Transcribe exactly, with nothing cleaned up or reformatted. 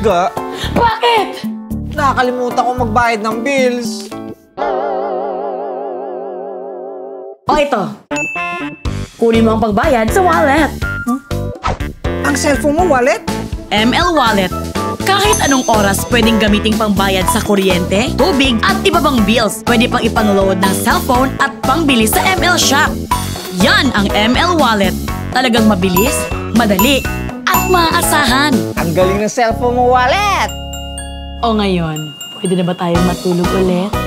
Ga, Bakit? nakakalimutan ko magbayad ng bills. O ito. Kunin mo ang pagbayad sa wallet. Ang cellphone mo, wallet? M L Wallet. Kahit anong oras pwedeng gamiting pangbayad sa kuryente, tubig at iba pang bills. Pwede pang ipang-load ng cellphone at pangbili sa M L Shop. Yan ang M L Wallet. Talagang mabilis, madali, at maaasahan. Ang galing ng cellphone mo, wallet! O ngayon, pwede na ba tayong matulog ulit?